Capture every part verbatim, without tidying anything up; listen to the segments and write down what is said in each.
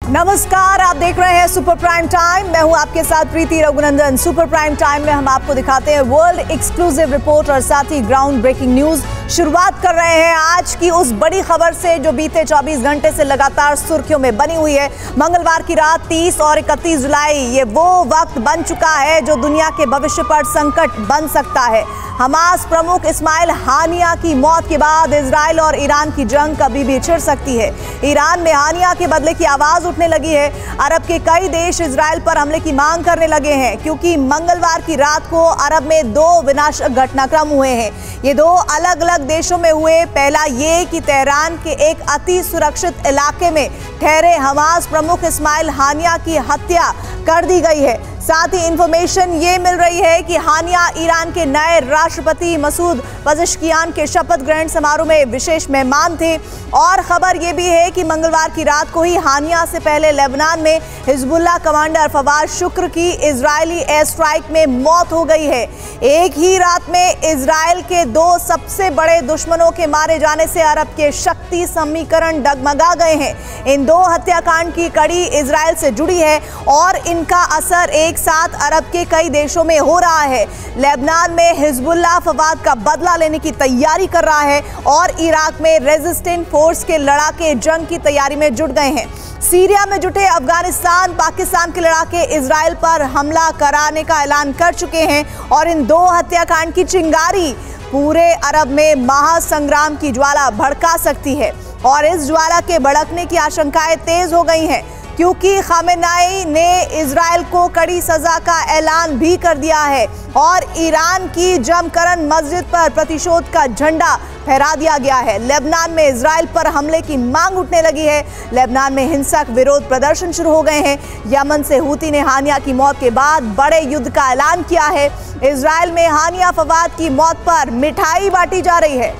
नमस्कार, आप देख रहे हैं सुपर प्राइम टाइम। मैं हूं आपके साथ Preeti Raghunandan. Super prime time में हम आपको दिखाते हैं वर्ल्ड एक्सक्लूसिव रिपोर्ट और साथ ही ग्राउंड ब्रेकिंग न्यूज। शुरुआत कर रहे हैं आज की उस बड़ी खबर से जो बीते चौबीस घंटे से लगातार सुर्खियों में बनी हुई है। मंगलवार की रात तीस और इकतीस जुलाई, ये वो वक्त बन चुका है जो दुनिया के भविष्य पर संकट बन सकता है। हमास प्रमुख इस्माइल हानिया की मौत के बाद इजराइल और ईरान की जंग कभी भी छिड़ सकती है। ईरान में हानिया के बदले की आवाज उठने लगी है। अरब के कई देश इजराइल पर हमले की मांग करने लगे हैं क्योंकि मंगलवार की रात को अरब में दो विनाशक घटनाक्रम हुए हैं। ये दो अलग अलग देशों में हुए। पहला ये कि तेहरान के एक अति सुरक्षित इलाके में ठहरे हमास प्रमुख इस्माइल हानिया की हत्या कर दी गई है। साथ ही इंफॉर्मेशन ये मिल रही है कि हानिया ईरान के नए राष्ट्रपति मसूद पज़ेश्कियान के शपथ ग्रहण समारोह में विशेष मेहमान थे। और खबर ये भी है कि मंगलवार की रात को ही हानिया से पहले लेबनान में हिजबुल्लाह कमांडर फवाद शुक्र की इजरायली एयर स्ट्राइक में मौत हो गई है। एक ही रात में इजराइल के दो सबसे बड़े दुश्मनों के मारे जाने से अरब के शक्ति समीकरण डगमगा गए हैं। इन दो हत्याकांड की कड़ी इजराइल से जुड़ी है और इनका असर एक साथ अरब के कई देशों में हो रहा है। लेबनान में हिजबुल्लाह फवाद का बदला लेने की तैयारी कर रहा है और इराक में रेजिस्टेंट फोर्स के लड़ाके जंग की तैयारी में जुट गए हैं। सीरिया में जुटे अफगानिस्तान पाकिस्तान के लड़ाके इजराइल पर हमला कराने का ऐलान कर चुके हैं और इन दो हत्याकांड की चिंगारी पूरे अरब में महासंग्राम की ज्वाला भड़का सकती है। और इस ज्वाला के भड़कने की आशंकाएं तेज हो गई हैं क्योंकि खामेनेई ने इजराइल को कड़ी सजा का ऐलान भी कर दिया है और ईरान की जमकरन मस्जिद पर प्रतिशोध का झंडा फहरा दिया गया है। लेबनान में इजराइल पर हमले की मांग उठने लगी है। लेबनान में हिंसक विरोध प्रदर्शन शुरू हो गए हैं। यमन से हूती ने हानिया की मौत के बाद बड़े युद्ध का ऐलान किया है। इजराइल में हानिया फवाद की मौत पर मिठाई बांटी जा रही है।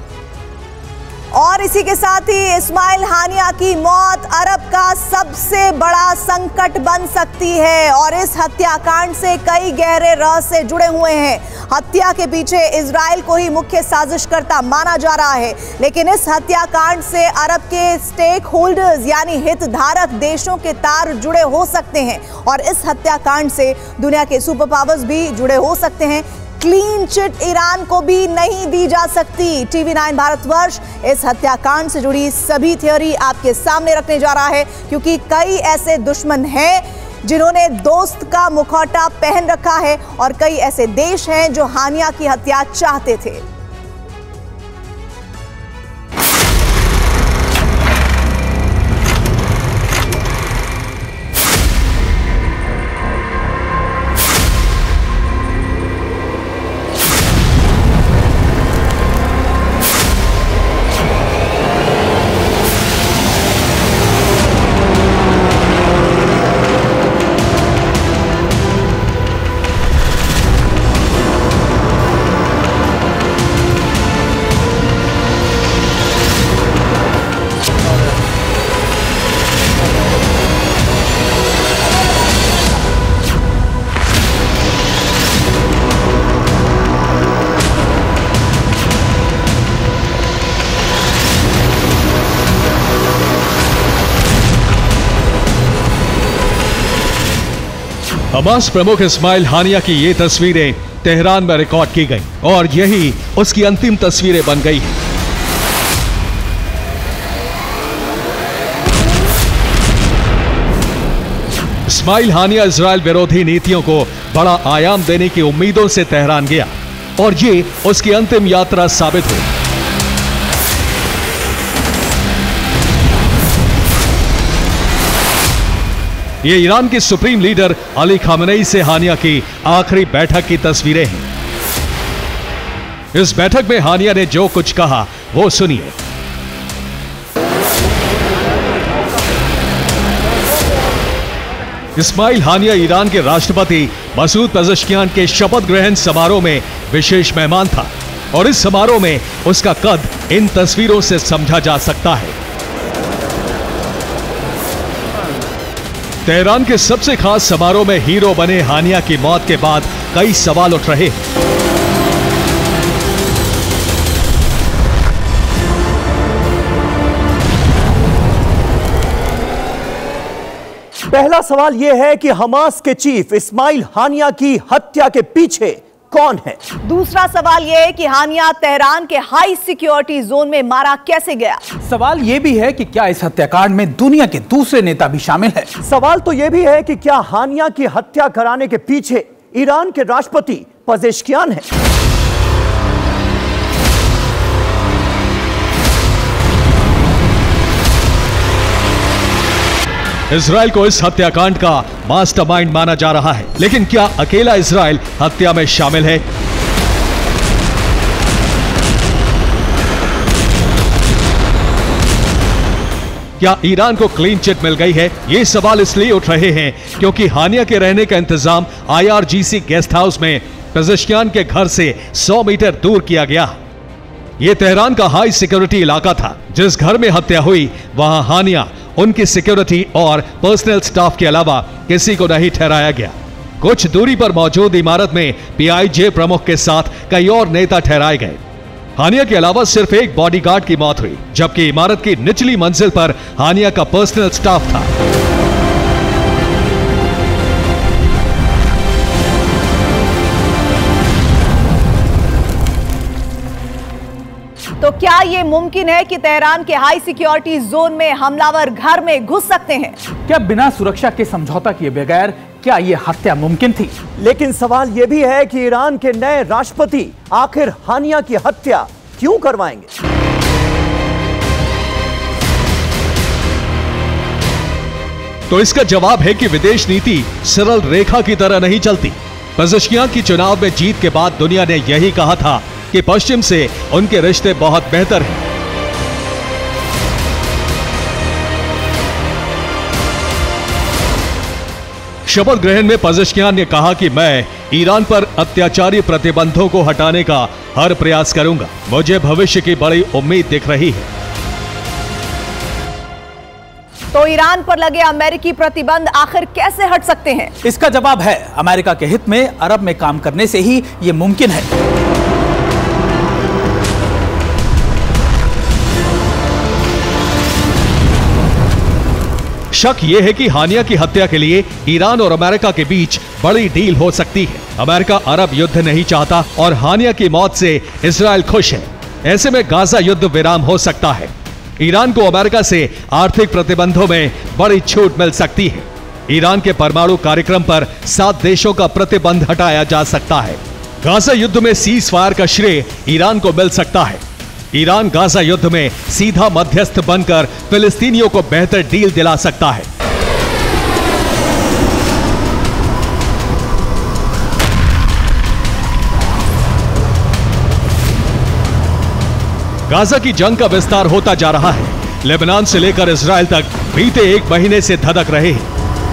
और इसी के साथ ही इस्माइल हानिया की मौत अरब का सबसे बड़ा संकट बन सकती है और इस हत्याकांड से कई गहरे रहस्य जुड़े हुए हैं। हत्या के पीछे इजराइल को ही मुख्य साजिशकर्ता माना जा रहा है, लेकिन इस हत्याकांड से अरब के स्टेक होल्डर्स यानी हितधारक देशों के तार जुड़े हो सकते हैं और इस हत्याकांड से दुनिया के सुपर पावर्स भी जुड़े हो सकते हैं। क्लीन चिट ईरान को भी नहीं दी जा सकती। टीवी नाइन भारतवर्ष इस हत्याकांड से जुड़ी सभी थ्योरी आपके सामने रखने जा रहा है क्योंकि कई ऐसे दुश्मन हैं जिन्होंने दोस्त का मुखौटा पहन रखा है और कई ऐसे देश हैं जो हानिया की हत्या चाहते थे। हमास प्रमुख इस्माइल हानिया की ये तस्वीरें तेहरान में रिकॉर्ड की गई और यही उसकी अंतिम तस्वीरें बन गई हैं। इस्माइल हानिया इजराइल विरोधी नीतियों को बड़ा आयाम देने की उम्मीदों से तेहरान गया और ये उसकी अंतिम यात्रा साबित हुई। ये ईरान के सुप्रीम लीडर अली खामेनेई से हानिया की आखिरी बैठक की तस्वीरें हैं। इस बैठक में हानिया ने जो कुछ कहा वो सुनिए। इस्माइल हानिया ईरान के राष्ट्रपति मसूद पज़ेश्कियान के शपथ ग्रहण समारोह में विशेष मेहमान था और इस समारोह में उसका कद इन तस्वीरों से समझा जा सकता है। तेहरान के सबसे खास समारोह में हीरो बने हानिया की मौत के बाद कई सवाल उठ रहे हैं। पहला सवाल यह है कि हमास के चीफ इस्माइल हानिया की हत्या के पीछे कौन है? दूसरा सवाल यह है कि हानिया तेहरान के हाई सिक्योरिटी जोन में मारा कैसे गया? सवाल यह भी है कि क्या इस हत्याकांड में दुनिया के दूसरे नेता भी शामिल हैं? सवाल तो यह भी है कि क्या हानिया की हत्या कराने के पीछे ईरान के राष्ट्रपति पजेश्कियान है? इजराइल को इस हत्याकांड का मास्टरमाइंड माना जा रहा है, लेकिन क्या अकेला इजराइल हत्या में शामिल है? क्या ईरान को क्लीन चिट मिल गई है? ये सवाल इसलिए उठ रहे हैं क्योंकि हानिया के रहने का इंतजाम I R G C guest house में पेजेश्कियान के घर से सौ मीटर दूर किया गया। यह तेहरान का हाई सिक्योरिटी इलाका था। जिस घर में हत्या हुई वहां हानिया, उनकी सिक्योरिटी और पर्सनल स्टाफ के अलावा किसी को नहीं ठहराया गया। कुछ दूरी पर मौजूद इमारत में पी आई जे प्रमुख के साथ कई और नेता ठहराए गए। हानिया के अलावा सिर्फ एक बॉडीगार्ड की मौत हुई, जबकि इमारत की निचली मंजिल पर हानिया का पर्सनल स्टाफ था। तो क्या यह मुमकिन है कि तेहरान के हाई सिक्योरिटी जोन में हमलावर घर में घुस सकते हैं? क्या बिना सुरक्षा के समझौता किए बगैर क्या यह हत्या मुमकिन थी? लेकिन सवाल यह भी है कि ईरान के नए राष्ट्रपति आखिर हानिया की हत्या क्यों करवाएंगे? तो इसका जवाब है कि विदेश नीति सरल रेखा की तरह नहीं चलती। पेजेश्कियान की चुनाव में जीत के बाद दुनिया ने यही कहा था कि पश्चिम से उनके रिश्ते बहुत बेहतर हैं। शपथ ग्रहण में पेजेश्कियान ने कहा कि मैं ईरान पर अत्याचारी प्रतिबंधों को हटाने का हर प्रयास करूंगा। मुझे भविष्य की बड़ी उम्मीद दिख रही है। तो ईरान पर लगे अमेरिकी प्रतिबंध आखिर कैसे हट सकते हैं? इसका जवाब है अमेरिका के हित में अरब में काम करने से ही यह मुमकिन है। शक यह है कि हानिया की हत्या के लिए ईरान और अमेरिका के बीच बड़ी डील हो सकती है। अमेरिका अरब युद्ध नहीं चाहता और हानिया की मौत से इजराइल खुश है। ऐसे में गाजा युद्ध विराम हो सकता है। ईरान को अमेरिका से आर्थिक प्रतिबंधों में बड़ी छूट मिल सकती है। ईरान के परमाणु कार्यक्रम पर सात देशों का प्रतिबंध हटाया जा सकता है। गाजा युद्ध में सीज फायर का श्रेय ईरान को मिल सकता है। ईरान गाजा युद्ध में सीधा मध्यस्थ बनकर फिलिस्तीनियों को बेहतर डील दिला सकता है। गाजा की जंग का विस्तार होता जा रहा है। लेबनान से लेकर इजराइल तक बीते एक महीने से धधक रहे हैं।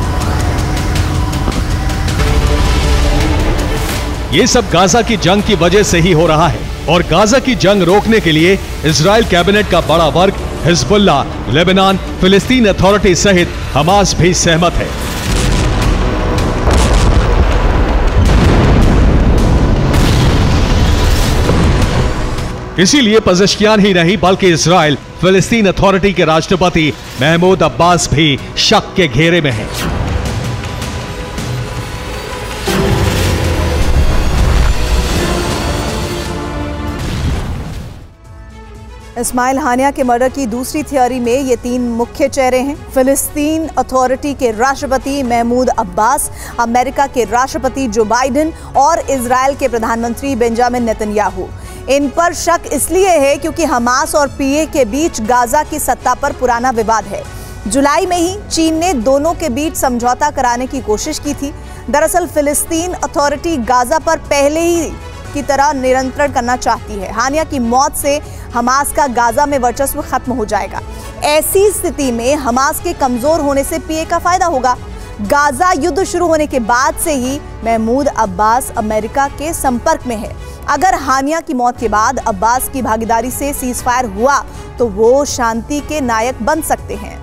ये सब गाजा की जंग की वजह से ही हो रहा है और गाजा की जंग रोकने के लिए इजराइल कैबिनेट का बड़ा वर्ग हिजबुल्लाह, लेबनान, फिलिस्तीन अथॉरिटी सहित हमास भी सहमत है। इसीलिए पेजेश्कियान ही नहीं बल्कि इजराइल फिलिस्तीन अथॉरिटी के राष्ट्रपति महमूद अब्बास भी शक के घेरे में हैं। इस्माइल हानिया के मर्डर की दूसरी थ्योरी में ये तीन मुख्य चेहरे हैं। फिलिस्तीन अथॉरिटी के राष्ट्रपति महमूद अब्बास, अमेरिका के राष्ट्रपति जो बाइडेन और इजराइल के प्रधानमंत्री बेंजामिन नेतन्याहू। इन पर शक इसलिए है क्योंकि हमास और पीए के बीच गाजा की सत्ता पर पुराना विवाद है। जुलाई में ही चीन ने दोनों के बीच समझौता कराने की कोशिश की थी। दरअसल फिलिस्तीन अथॉरिटी गाजा पर पहले ही की तरह नियंत्रण करना चाहती है। हानिया की मौत से हमास का गाजा में वर्चस्व खत्म हो जाएगा। ऐसी स्थिति में हमास के कमजोर होने से पीए का फायदा होगा। गाजा युद्ध शुरू होने के बाद से ही महमूद अब्बास अमेरिका के संपर्क में है। अगर हानिया की मौत के बाद अब्बास की भागीदारी से सीजफायर हुआ तो वो शांति के नायक बन सकते हैं।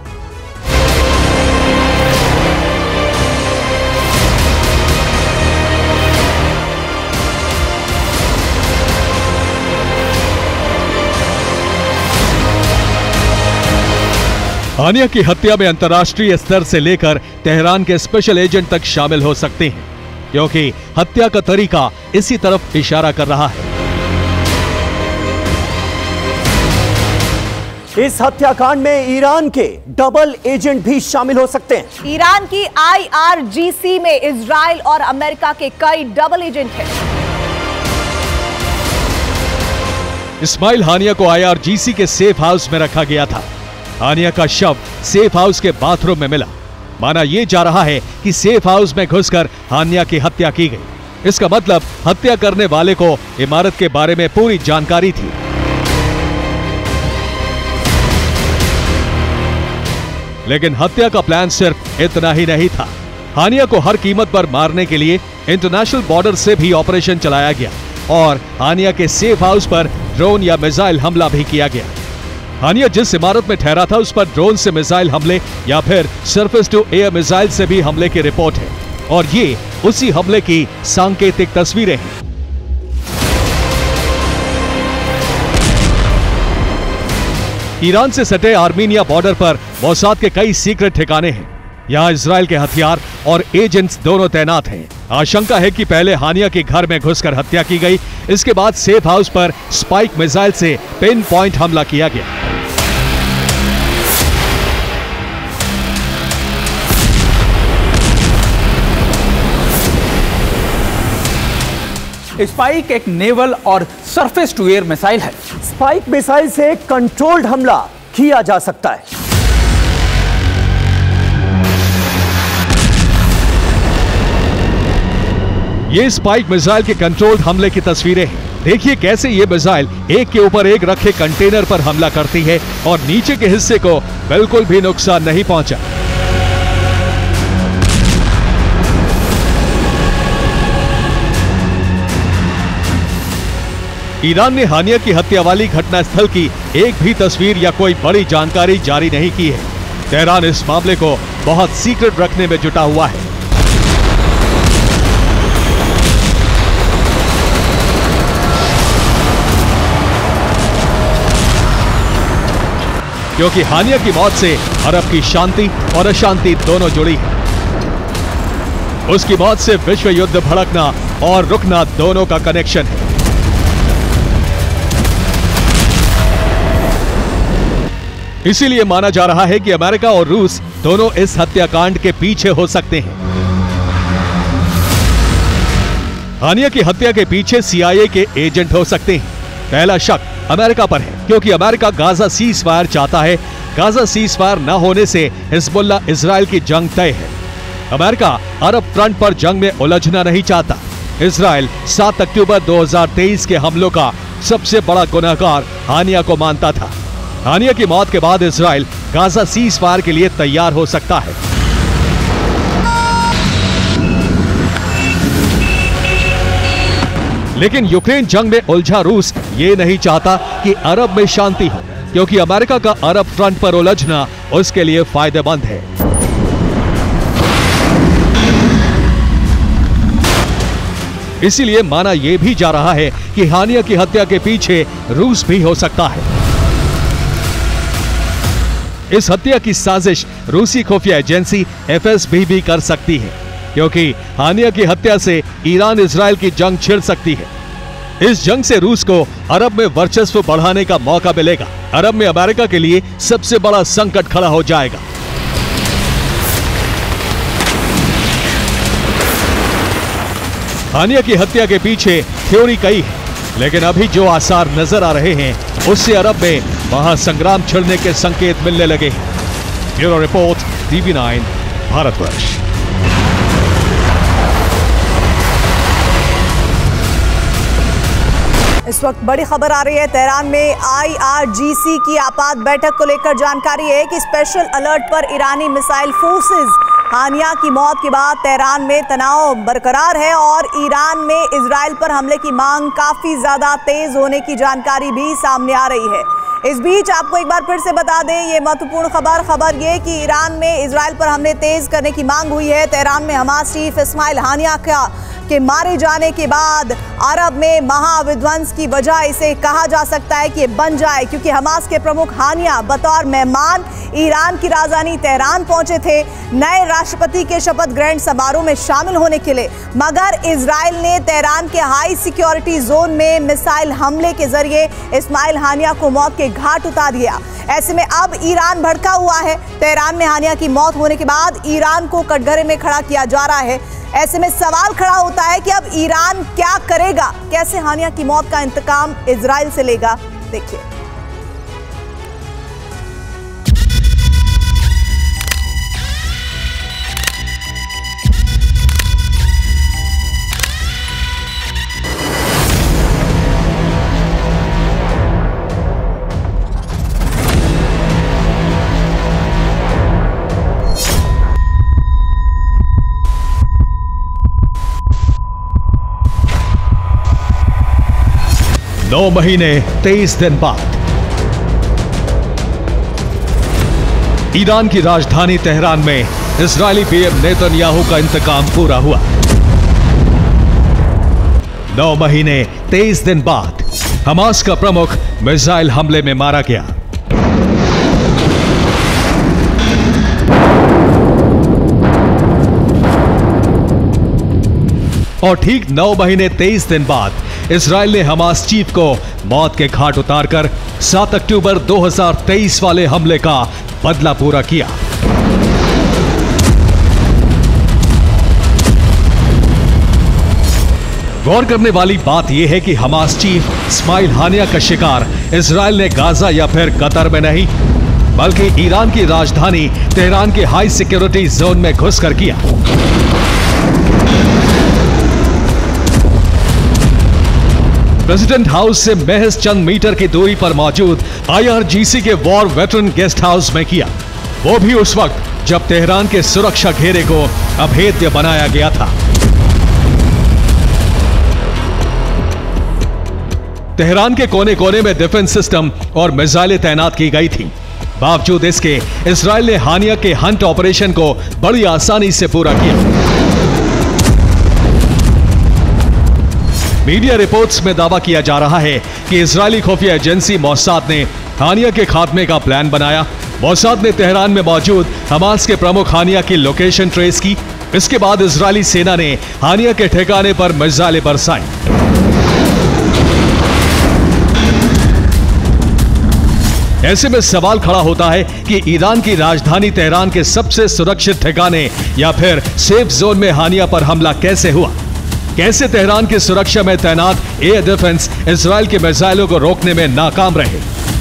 हानिया की हत्या में अंतर्राष्ट्रीय स्तर से लेकर तेहरान के स्पेशल एजेंट तक शामिल हो सकते हैं, क्योंकि हत्या का तरीका इसी तरफ इशारा कर रहा है। इस हत्याकांड में ईरान के डबल एजेंट भी शामिल हो सकते हैं। ईरान की आई आर जी सी में इजराइल और अमेरिका के कई डबल एजेंट हैं। इस्माइल हानिया को आई आर जी सी के सेफ हाउस में रखा गया था। हानिया का शव सेफ हाउस के बाथरूम में मिला। माना यह जा रहा है कि सेफ हाउस में घुसकर हानिया की हत्या की गई। इसका मतलब हत्या करने वाले को इमारत के बारे में पूरी जानकारी थी। लेकिन हत्या का प्लान सिर्फ इतना ही नहीं था। हानिया को हर कीमत पर मारने के लिए इंटरनेशनल बॉर्डर से भी ऑपरेशन चलाया गया और हानिया के सेफ हाउस पर ड्रोन या मिसाइल हमला भी किया गया। हानिया जिस इमारत में ठहरा था उस पर ड्रोन से मिसाइल हमले या फिर सरफेस टू एयर मिसाइल से भी हमले की रिपोर्ट है और ये उसी हमले की सांकेतिक तस्वीरें हैं। ईरान से सटे आर्मीनिया बॉर्डर पर मोसाद के कई सीक्रेट ठिकाने हैं। यहाँ इजराइल के हथियार और एजेंट्स दोनों तैनात हैं। आशंका है कि पहले हानिया के घर में घुसकर हत्या की गई, इसके बाद सेफ हाउस पर स्पाइक मिसाइल से पिन पॉइंट हमला किया गया। स्पाइक एक नेवल और सरफेस टू एयर मिसाइल है। स्पाइक मिसाइल से कंट्रोल्ड हमला किया जा सकता है। ये स्पाइक मिसाइल के कंट्रोल्ड हमले की तस्वीरें हैं। देखिए कैसे ये मिसाइल एक के ऊपर एक रखे कंटेनर पर हमला करती है और नीचे के हिस्से को बिल्कुल भी नुकसान नहीं पहुंचा। ईरान ने हानिया की हत्या वाली घटनास्थल की एक भी तस्वीर या कोई बड़ी जानकारी जारी नहीं की है। तेहरान इस मामले को बहुत सीक्रेट रखने में जुटा हुआ है। क्योंकि हानिया की मौत से अरब की शांति और अशांति दोनों जुड़ी है। उसकी मौत से विश्व युद्ध भड़कना और रुकना दोनों का कनेक्शन है। इसीलिए माना जा रहा है कि अमेरिका और रूस दोनों इस हत्याकांड के पीछे हो सकते हैं। हानिया की हत्या के पीछे सी आई ए के एजेंट हो सकते हैं। पहला शक अमेरिका पर है, क्योंकि अमेरिका गाजा सीज फायर चाहता है। गाजा सीज फायर न होने से हिजबुल्ला इजराइल की जंग तय है। अमेरिका अरब फ्रंट पर जंग में उलझना नहीं चाहता। इजराइल सात अक्टूबर दो हज़ार तेईस के हमलों का सबसे बड़ा गुनहगार हानिया को मानता था। हानिया की मौत के बाद इजराइल गाजा सीज फायर के लिए तैयार हो सकता है। लेकिन यूक्रेन जंग में उलझा रूस ये नहीं चाहता कि अरब में शांति हो, क्योंकि अमेरिका का अरब फ्रंट पर उलझना उसके लिए फायदेमंद है। इसीलिए माना यह भी जा रहा है कि हानिया की हत्या के पीछे रूस भी हो सकता है। इस हत्या की साजिश रूसी खुफिया एजेंसी एफ एस बी भी कर सकती है, क्योंकि हानिया की हत्या से ईरान इजराइल की जंग छिड़ सकती है। इस जंग से रूस को अरब में वर्चस्व बढ़ाने का मौका मिलेगा। अरब में अमेरिका के लिए सबसे बड़ा संकट खड़ा हो जाएगा। हानिया की हत्या के पीछे थ्योरी कई है, लेकिन अभी जो आसार नजर आ रहे हैं उससे अरब में महासंग्राम छिड़ने के संकेत मिलने लगे हैं। Bureau report TV nine Bharatvarsh. इस वक्त बड़ी खबर आ रही है। तेहरान में आई आर जी सी की आपात बैठक को लेकर जानकारी है कि स्पेशल अलर्ट पर ईरानी मिसाइल फोर्सेस। हानिया की मौत के बाद तेहरान में तनाव बरकरार है और ईरान में इजराइल पर हमले की मांग काफी ज्यादा तेज होने की जानकारी भी सामने आ रही है। इस बीच आपको एक बार फिर से बता दें, ये महत्वपूर्ण खबर खबर ये कि ईरान में इजराइल पर हमले तेज करने की मांग हुई है। तेहरान में हमास चीफ इस्माइल हानिया का के मारे जाने के बाद अरब में महाविध्वंस की वजह इसे कहा जा सकता है कि बन जाए, क्योंकि हमास के प्रमुख हानिया बतौर मेहमान ईरान की राजधानी तेहरान पहुंचे थे नए राष्ट्रपति के शपथ ग्रहण समारोह में शामिल होने के लिए, मगर इजराइल ने तेहरान के हाई सिक्योरिटी जोन में मिसाइल हमले के जरिए इस्माइल हानिया को मौत के घाट उतार दिया। ऐसे में अब ईरान भड़का हुआ है। तेहरान में हानिया की मौत होने के बाद ईरान को कटघरे में खड़ा किया जा रहा है। ऐसे में सवाल खड़ा होता है कि अब ईरान क्या करेगा, कैसे हानिया की मौत का इंतकाम इजराइल से लेगा। देखिए, नौ महीने तेईस दिन बाद ईरान की राजधानी तेहरान में इजरायली पीएम नेतन्याहू का इंतकाम पूरा हुआ। नौ महीने तेईस दिन बाद हमास का प्रमुख मिसाइल हमले में मारा गया। और ठीक नौ महीने तेईस दिन बाद इजराइल ने हमास चीफ को मौत के घाट उतारकर सात अक्टूबर दो हज़ार तेईस वाले हमले का बदला पूरा किया। गौर करने वाली बात यह है कि हमास चीफ इस्माइल हानिया का शिकार इजराइल ने गाजा या फिर कतर में नहीं, बल्कि ईरान की राजधानी तेहरान के हाई सिक्योरिटी जोन में घुसकर किया। प्रेसिडेंट हाउस से महज चंद मीटर की दूरी पर मौजूद आईआरजीसी के वॉर वेटरन गेस्ट हाउस में किया, वो भी उस वक्त जब तेहरान के सुरक्षा घेरे को अभेद्य बनाया गया था। तेहरान के कोने कोने में डिफेंस सिस्टम और मिसाइलें तैनात की गई थी। बावजूद इसके इजराइल ने हानिया के हंट ऑपरेशन को बड़ी आसानी से पूरा किया। मीडिया रिपोर्ट्स में दावा किया जा रहा है कि इजरायली खुफिया एजेंसी मोसाद ने हानिया के खात्मे का प्लान बनाया। मोसाद ने तेहरान में मौजूद हमास के प्रमुख हानिया की लोकेशन ट्रेस की। इसके बाद इजरायली सेना ने हानिया के ठिकाने पर मिसाइलें बरसाई। ऐसे में सवाल खड़ा होता है कि ईरान की राजधानी तेहरान के सबसे सुरक्षित ठिकाने या फिर सेफ जोन में हानिया पर हमला कैसे हुआ? कैसे तेहरान की सुरक्षा में तैनात एयर डिफेंस इजराइल के मिसाइलों को रोकने में नाकाम रहे?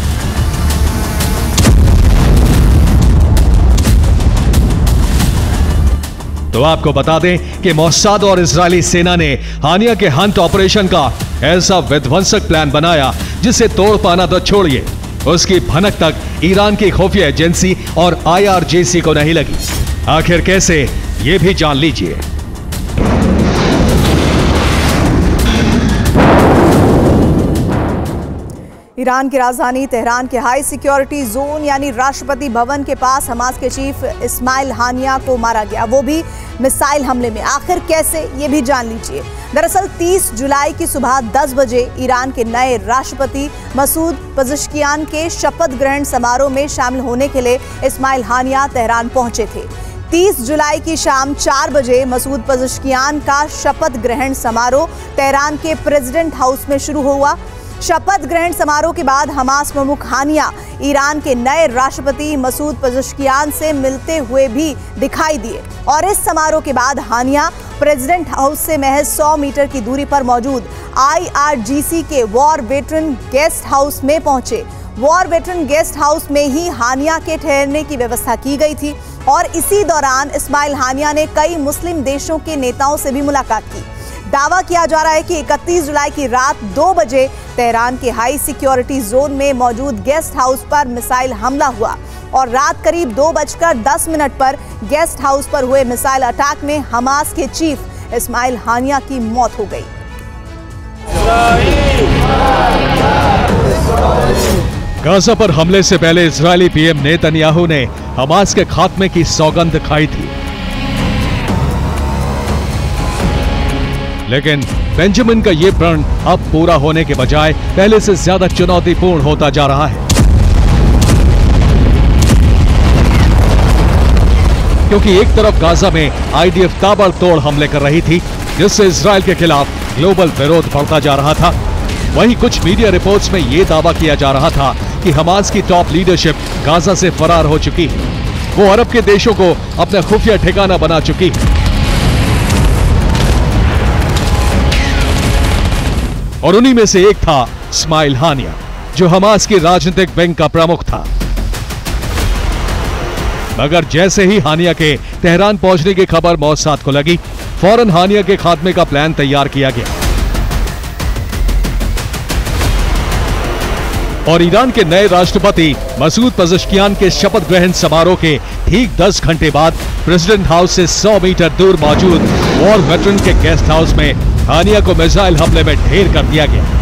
तो आपको बता दें कि मोसाद और इजरायली सेना ने हानिया के हंट ऑपरेशन का ऐसा विध्वंसक प्लान बनाया जिसे तोड़ पाना तो छोड़िए, उसकी भनक तक ईरान की खुफिया एजेंसी और आईआरजीसी को नहीं लगी। आखिर कैसे, ये भी जान लीजिए। ईरान की राजधानी तेहरान के हाई सिक्योरिटी जोन यानी राष्ट्रपति भवन के पास हमास के चीफ इस्माइल हानिया को मारा गया, वो भी मिसाइल हमले में। आखिर कैसे, ये भी जान लीजिए। दरअसल तीस जुलाई की सुबह दस बजे ईरान के नए राष्ट्रपति मसूद पेजेश्कियान के शपथ ग्रहण समारोह में शामिल होने के लिए इस्माइल हानिया तेहरान पहुंचे थे। तीस जुलाई की शाम चार बजे मसूद पेजेश्कियान का शपथ ग्रहण समारोह तेहरान के प्रेसिडेंट हाउस में शुरू हुआ। शपथ ग्रहण समारोह के बाद हमास प्रमुख हानिया ईरान के नए राष्ट्रपति मसूद पेजेश्कियान से मिलते हुए भी दिखाई दिए और इस समारोह के बाद हानिया प्रेसिडेंट हाउस से महज सौ मीटर की दूरी पर मौजूद आईआरजीसी के वॉर वेटरन गेस्ट हाउस में पहुंचे। वॉर वेटरन गेस्ट हाउस में ही हानिया के ठहरने की व्यवस्था की गई थी और इसी दौरान इस्माइल हानिया ने कई मुस्लिम देशों के नेताओं से भी मुलाकात की। दावा किया जा रहा है कि इकतीस जुलाई की रात दो बजे तेहरान के हाई सिक्योरिटी जोन में मौजूद गेस्ट हाउस पर मिसाइल हमला हुआ और रात करीब दो बजकर दस मिनट पर गेस्ट हाउस पर हुए मिसाइल अटैक में हमास के चीफ इस्माइल हानिया की मौत हो गई। गाजा पर हमले से पहले इजरायली पीएम नेतन्याहू ने हमास के खात्मे की सौगंध खाई थी। लेकिन बेंजामिन का ये प्रण अब पूरा होने के बजाय पहले से ज्यादा चुनौतीपूर्ण होता जा रहा है, क्योंकि एक तरफ गाजा में आईडीएफ ताबड़तोड़ हमले कर रही थी, जिससे इजराइल के खिलाफ ग्लोबल विरोध बढ़ता जा रहा था। वहीं कुछ मीडिया रिपोर्ट्स में यह दावा किया जा रहा था कि हमास की टॉप लीडरशिप गाजा से फरार हो चुकी है, वो अरब के देशों को अपना खुफिया ठिकाना बना चुकी है। और उन्हीं में से एक था इस्माइल हानिया, जो हमास की राजनीतिक विंग का प्रमुख था। मगर जैसे ही हानिया के तेहरान पहुंचने की खबर मौसाद को लगी, फौरन हानिया के खात्मे का प्लान तैयार किया गया और ईरान के नए राष्ट्रपति मसूद पेजेश्कियान के शपथ ग्रहण समारोह के ठीक दस घंटे बाद प्रेसिडेंट हाउस से सौ मीटर दूर मौजूद वॉर वेटरन के गेस्ट हाउस में हानिया को मिसाइल हमले में ढेर कर दिया गया।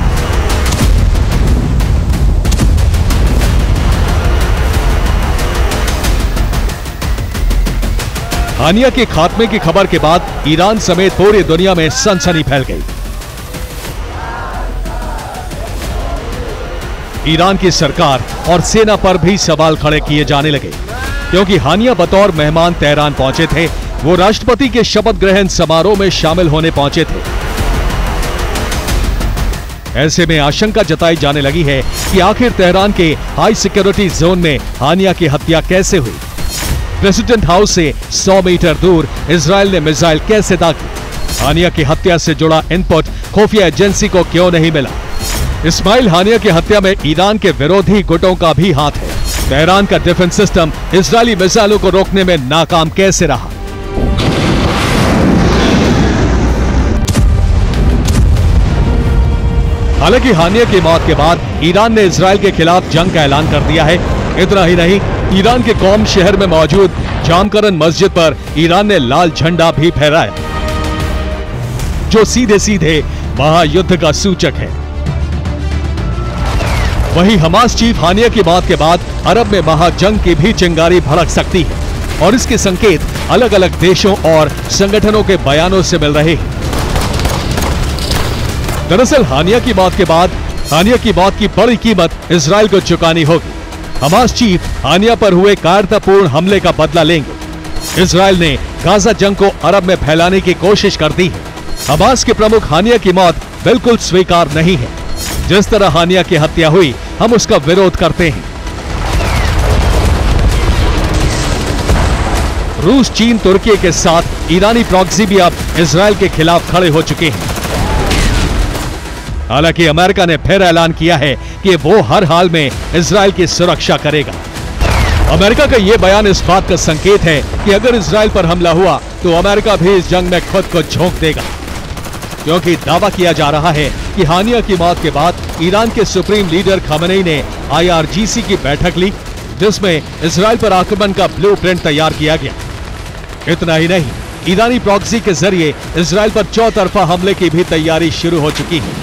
हानिया के खात्मे की खबर के बाद ईरान समेत पूरी दुनिया में सनसनी फैल गई। ईरान की सरकार और सेना पर भी सवाल खड़े किए जाने लगे, क्योंकि हानिया बतौर मेहमान तेहरान पहुंचे थे। वो राष्ट्रपति के शपथ ग्रहण समारोह में शामिल होने पहुंचे थे। ऐसे में आशंका जताई जाने लगी है कि आखिर तेहरान के हाई सिक्योरिटी जोन में हानिया की हत्या कैसे हुई। प्रेसिडेंट हाउस से सौ मीटर दूर इजराइल ने मिसाइल कैसे दागी। हानिया की हत्या से जुड़ा इनपुट खुफिया एजेंसी को क्यों नहीं मिला। इस्माइल हानिया की हत्या में ईरान के विरोधी गुटों का भी हाथ है। तेहरान का डिफेंस सिस्टम इजरायली मिसाइलों को रोकने में नाकाम कैसे रहा। हालांकि हानिया की मौत के बाद ईरान ने इजराइल के खिलाफ जंग का ऐलान कर दिया है। इतना ही नहीं, ईरान के कौम शहर में मौजूद जामकरन मस्जिद पर ईरान ने लाल झंडा भी फहराया, जो सीधे सीधे महायुद्ध का सूचक है। वहीं हमास चीफ हानिया की मौत के बाद अरब में महाजंग की भी चिंगारी भड़क सकती है, और इसके संकेत अलग अलग देशों और संगठनों के बयानों से मिल रहे हैं। दरअसल हानिया की मौत के बाद हानिया की मौत की बड़ी कीमत इजराइल को चुकानी होगी। हमास चीफ हानिया पर हुए कायरतापूर्ण हमले का बदला लेंगे। इजराइल ने गाजा जंग को अरब में फैलाने की कोशिश कर दी है। हमास के प्रमुख हानिया की मौत बिल्कुल स्वीकार नहीं है। जिस तरह हानिया की हत्या हुई, हम उसका विरोध करते हैं। रूस, चीन, तुर्की के साथ ईरानी प्रॉक्सी भी अब इजराइल के खिलाफ खड़े हो चुके हैं। हालांकि अमेरिका ने फिर ऐलान किया है कि वो हर हाल में इजराइल की सुरक्षा करेगा। अमेरिका का यह बयान इस बात का संकेत है कि अगर इजराइल पर हमला हुआ तो अमेरिका भी इस जंग में खुद को झोंक देगा, क्योंकि दावा किया जा रहा है कि हानिया की मौत के बाद ईरान के सुप्रीम लीडर खमेनी ने आई आर जी सी की बैठक ली, जिसमें इजराइल पर आक्रमण का ब्लूप्रिंट तैयार किया गया। इतना ही नहीं, ईरानी प्रॉक्सी के जरिए इजराइल पर चौतरफा हमले की भी तैयारी शुरू हो चुकी है।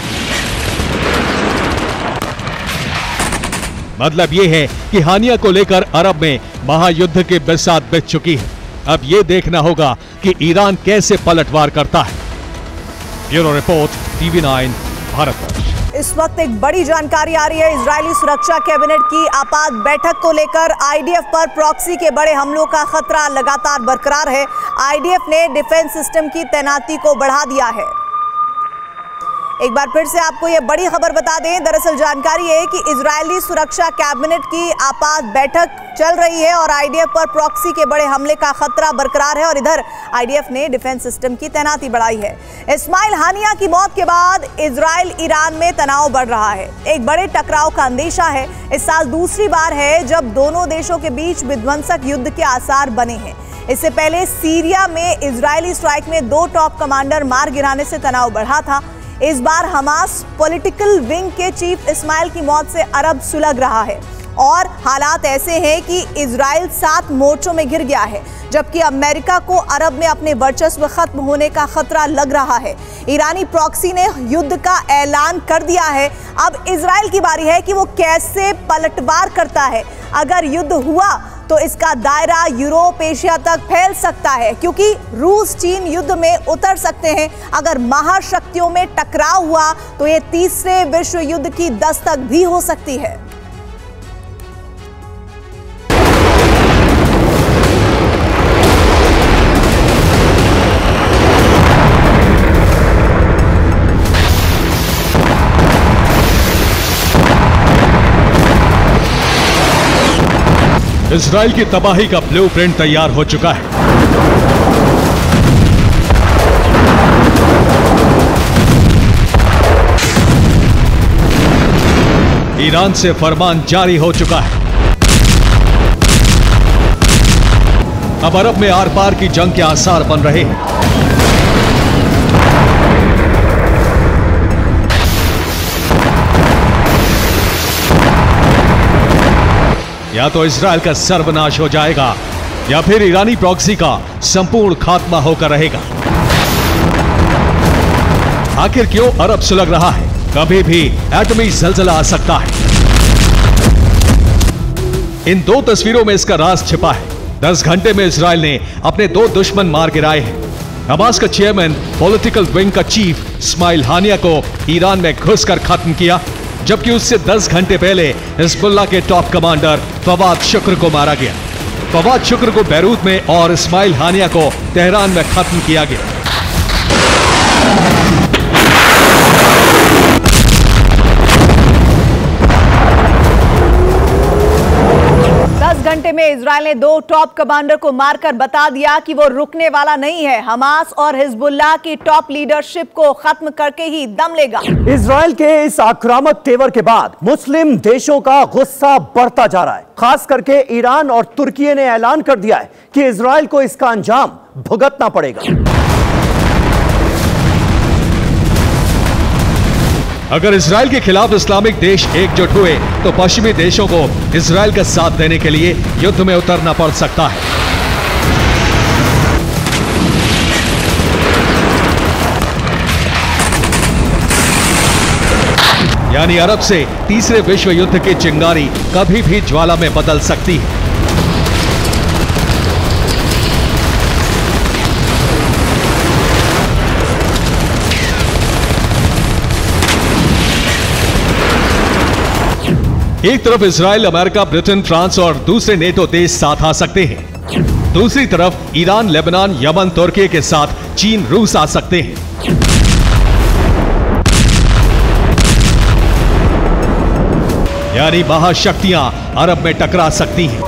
मतलब यह है कि हानिया को लेकर अरब में महायुद्ध की बिसात बिछ चुकी है। अब यह देखना होगा कि ईरान कैसे पलटवार करता है। Bureau report, TV nine, Bharatvarsh. इस वक्त एक बड़ी जानकारी आ रही है। इजरायली सुरक्षा कैबिनेट की आपात बैठक को लेकर आईडीएफ पर प्रॉक्सी के बड़े हमलों का खतरा लगातार बरकरार है। आईडीएफ ने डिफेंस सिस्टम की तैनाती को बढ़ा दिया है। एक बार फिर से आपको यह बड़ी खबर बता दें, दरअसल जानकारी है कि इजरायली सुरक्षा कैबिनेट की आपात बैठक चल रही है और आईडीएफ पर प्रॉक्सी के बड़े हमले का खतरा बरकरार है और इधर आईडीएफ ने डिफेंस सिस्टम की तैनाती बढ़ाई है। इस्माइल हानिया की मौत के बाद इजराइल ईरान में तनाव बढ़ रहा है। एक बड़े टकराव का अंदेशा है। इस साल दूसरी बार है जब दोनों देशों के बीच विध्वंसक युद्ध के आसार बने हैं। इससे पहले सीरिया में इजरायली स्ट्राइक में दो टॉप कमांडर मार गिराने से तनाव बढ़ा था। इस बार हमास पॉलिटिकल विंग के चीफ इस्माइल की मौत से अरब सुलग रहा है और हालात ऐसे हैं कि इजराइल सात मोर्चों में घिर गया है, जबकि अमेरिका को अरब में अपने वर्चस्व खत्म होने का खतरा लग रहा है। ईरानी प्रॉक्सी ने युद्ध का ऐलान कर दिया है। अब इजराइल की बारी है कि वो कैसे पलटवार करता है। अगर युद्ध हुआ तो इसका दायरा यूरोप एशिया तक फैल सकता है, क्योंकि रूस चीन युद्ध में उतर सकते हैं। अगर महाशक्तियों में टकराव हुआ तो यह तीसरे विश्व युद्ध की दस्तक भी हो सकती है। इजराइल की तबाही का ब्लूप्रिंट तैयार हो चुका है। ईरान से फरमान जारी हो चुका है। अब अरब में आर पार की जंग के आसार बन रहे हैं। या तो इजराइल का सर्वनाश हो जाएगा या फिर ईरानी प्रॉक्सी का संपूर्ण खात्मा होकर रहेगा। आखिर क्यों अरब सुलग रहा है? कभी भी एटमी जलजला आ सकता है। इन दो तस्वीरों में इसका राज छिपा है। दस घंटे में इजराइल ने अपने दो दुश्मन मार गिराए हैं। हमास का चेयरमैन, पॉलिटिकल विंग का चीफ इस्माइल हानिया को ईरान में घुसकर खत्म किया, जबकि उससे दस घंटे पहले हिजबुल्लाह के टॉप कमांडर फवाद शुक्र को मारा गया। फवाद शुक्र को बैरूत में और इस्माइल हानिया को तेहरान में खत्म किया गया। दस घंटे में इजराइल ने दो टॉप कमांडर को मारकर बता दिया कि वो रुकने वाला नहीं है। हमास और हिजबुल्लाह की टॉप लीडरशिप को खत्म करके ही दम लेगा। इजराइल के इस आक्रामक तेवर के बाद मुस्लिम देशों का गुस्सा बढ़ता जा रहा है। खास करके ईरान और तुर्की ने ऐलान कर दिया है कि इजराइल को इसका अंजाम भुगतना पड़ेगा। अगर इजराइल के खिलाफ इस्लामिक देश एकजुट हुए तो पश्चिमी देशों को इजराइल का साथ देने के लिए युद्ध में उतरना पड़ सकता है। यानी अरब से तीसरे विश्व युद्ध की चिंगारी कभी भी ज्वाला में बदल सकती है। एक तरफ इजराइल, अमेरिका, ब्रिटेन, फ्रांस और दूसरे नेटो देश साथ आ सकते हैं। दूसरी तरफ ईरान, लेबनान, यमन, तुर्की के साथ चीन, रूस आ सकते हैं। यानी महाशक्तियां अरब में टकरा सकती हैं।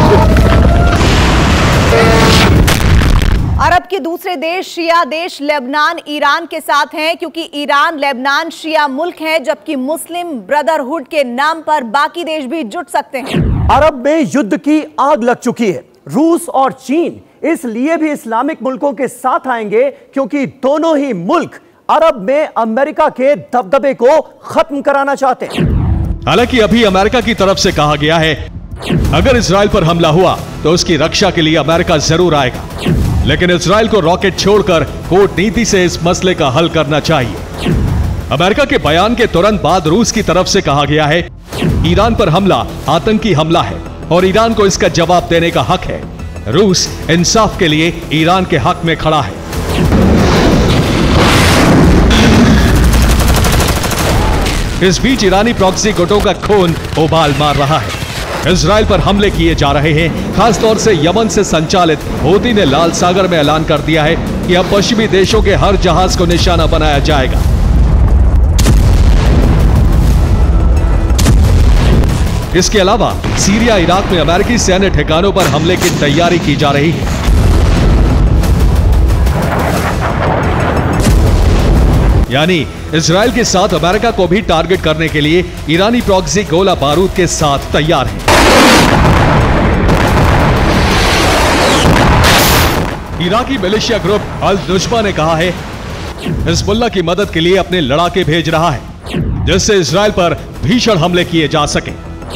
अरब के दूसरे देश शिया देश लेबनान ईरान के साथ हैं, क्योंकि ईरान लेबनान शिया मुल्क है, जबकि मुस्लिम ब्रदरहुड के नाम पर बाकी देश भी जुट सकते हैं। अरब में युद्ध की आग लग चुकी है। रूस और चीन इसलिए भी इस्लामिक मुल्कों के साथ आएंगे क्योंकि दोनों ही मुल्क अरब में अमेरिका के दबदबे को खत्म कराना चाहते हैं। हालांकि अभी अमेरिका की तरफ से कहा गया है अगर इजराइल पर हमला हुआ तो उसकी रक्षा के लिए अमेरिका जरूर आएगा, लेकिन इजराइल को रॉकेट छोड़कर कूटनीति से इस मसले का हल करना चाहिए। अमेरिका के बयान के तुरंत बाद रूस की तरफ से कहा गया है ईरान पर हमला आतंकी हमला है और ईरान को इसका जवाब देने का हक है। रूस इंसाफ के लिए ईरान के हक में खड़ा है। इस बीच ईरानी प्रॉक्सी गुटों का खून उबाल मार रहा है। इजराइल पर हमले किए जा रहे हैं। खासतौर से यमन से संचालित हूती ने लाल सागर में ऐलान कर दिया है कि अब पश्चिमी देशों के हर जहाज को निशाना बनाया जाएगा। इसके अलावा सीरिया, इराक में अमेरिकी सैन्य ठिकानों पर हमले की तैयारी की जा रही है। यानी इजराइल के साथ अमेरिका को भी टारगेट करने के लिए ईरानी प्रॉक्सी गोला बारूद के साथ तैयार है। इराकी मिलिशिया ग्रुप अल नुस्बा ने कहा है हिजबुल्लाह की मदद के लिए अपने लड़ाके भेज रहा है, जिससे इजराइल पर भीषण हमले किए जा सके।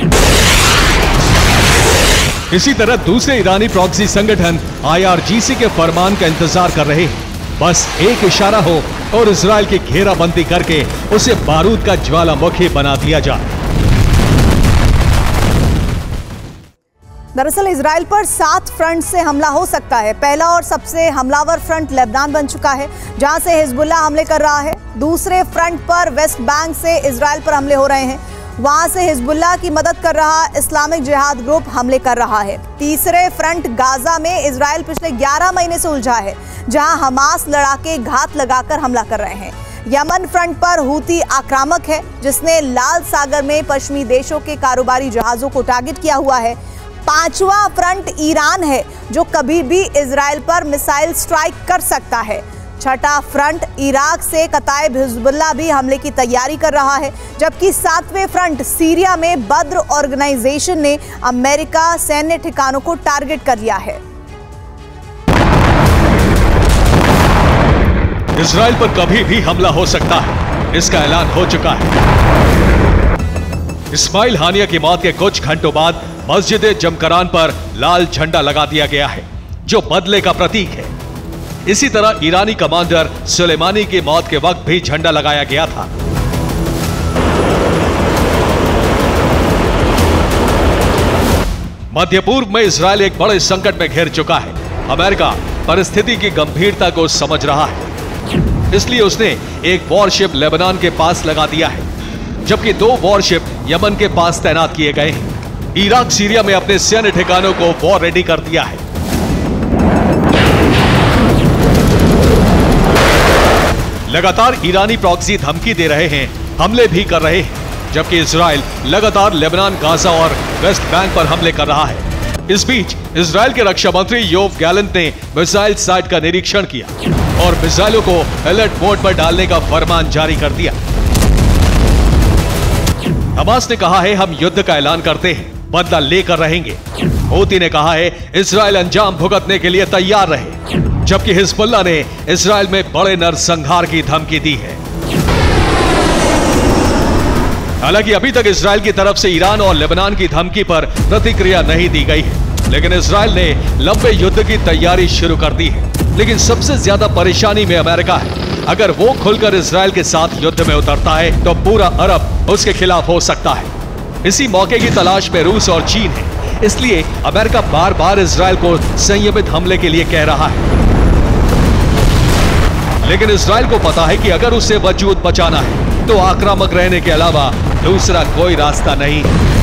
इसी तरह दूसरे ईरानी प्रॉक्सी संगठन आई आर जी सी के फरमान का इंतजार कर रहे हैं। बस एक इशारा हो और इजराइल की घेराबंदी करके उसे बारूद का ज्वालामुखी बना दिया जाए। दरअसल इजराइल पर सात फ्रंट से हमला हो सकता है। पहला और सबसे हमलावर फ्रंट लेबनान बन चुका है, जहां से हिजबुल्ला हमले कर रहा है। दूसरे फ्रंट पर वेस्ट बैंक से इजराइल पर हमले हो रहे हैं, वहां से हिजबुल्ला की मदद कर रहा इस्लामिक जिहाद ग्रुप हमले कर रहा है। तीसरे फ्रंट गाजा में इजराइल पिछले ग्यारह महीने से उलझा है, जहां हमास लड़ाके घात लगाकर हमला कर रहे हैं। यमन फ्रंट पर हूती आक्रामक है, जिसने लाल सागर में पश्चिमी देशों के कारोबारी जहाजों को टारगेट किया हुआ है। पांचवा फ्रंट ईरान है, जो कभी भी इजराइल पर मिसाइल स्ट्राइक कर सकता है। छठा फ्रंट इराक से कताइब हिजबुल्ला भी हमले की तैयारी कर रहा है, जबकि सातवें फ्रंट सीरिया में बद्र ऑर्गेनाइजेशन ने अमेरिका सैन्य ठिकानों को टारगेट कर लिया है। इजराइल पर कभी भी हमला हो सकता है, इसका ऐलान हो चुका है। इस्माइल हानिया की मौत के कुछ घंटों बाद मस्जिद जमकरान पर लाल झंडा लगा दिया गया है, जो बदले का प्रतीक है। इसी तरह ईरानी कमांडर सुलेमानी की मौत के वक्त भी झंडा लगाया गया था। मध्य पूर्व में इजराइल एक बड़े संकट में घिर चुका है। अमेरिका परिस्थिति की गंभीरता को समझ रहा है, इसलिए उसने एक वॉरशिप लेबनान के पास लगा दिया है, जबकि दो वॉरशिप यमन के पास तैनात किए गए हैं। इराक सीरिया में अपने सैन्य ठिकानों को वॉर रेडी कर दिया है। लगातार ईरानी प्रॉक्सी धमकी दे रहे हैं, हमले भी कर रहे हैं, जबकि इजराइल लगातार लेबनान, गाजा और वेस्ट बैंक पर हमले कर रहा है। इस बीच इजराइल के रक्षा मंत्री योव गैलेंट ने मिसाइल साइट का निरीक्षण किया और मिसाइलों को अलर्ट मोड पर डालने का फरमान जारी कर दिया। हमास ने कहा है, हम युद्ध का ऐलान करते हैं, बदला लेकर रहेंगे। हूती ने कहा है, इजराइल अंजाम भुगतने के लिए तैयार रहे, जबकि हिजबुल्ला ने इजराइल में बड़े नरसंहार की धमकी दी है। हालांकि अभी तक इजराइल की तरफ से ईरान और लेबनान की धमकी पर प्रतिक्रिया नहीं दी गई है, लेकिन इजराइल ने लंबे युद्ध की तैयारी शुरू कर दी है। लेकिन सबसे ज्यादा परेशानी में अमेरिका है। अगर वो खुलकर इजराइल के साथ युद्ध में उतरता है तो पूरा अरब उसके खिलाफ हो सकता है। इसी मौके की तलाश में रूस और चीन है, इसलिए अमेरिका बार बार इजराइल को संयमित हमले के लिए कह रहा है। लेकिन इजराइल को पता है कि अगर उसे वजूद बचाना है तो आक्रामक रहने के अलावा दूसरा कोई रास्ता नहीं।